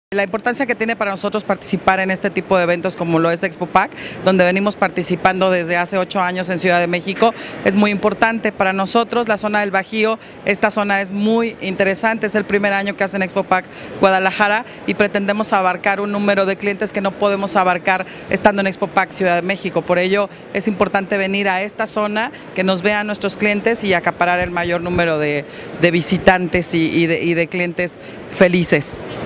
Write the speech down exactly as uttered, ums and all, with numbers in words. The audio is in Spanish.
La importancia que tiene para nosotros participar en este tipo de eventos como lo es Expopack, donde venimos participando desde hace ocho años en Ciudad de México, es muy importante para nosotros. La zona del Bajío, esta zona es muy interesante, es el primer año que hacen Expopack Guadalajara y pretendemos abarcar un número de clientes que no podemos abarcar estando en Expopack Ciudad de México. Por ello es importante venir a esta zona, que nos vean nuestros clientes y acaparar el mayor número de, de visitantes y, y, de, y de clientes felices.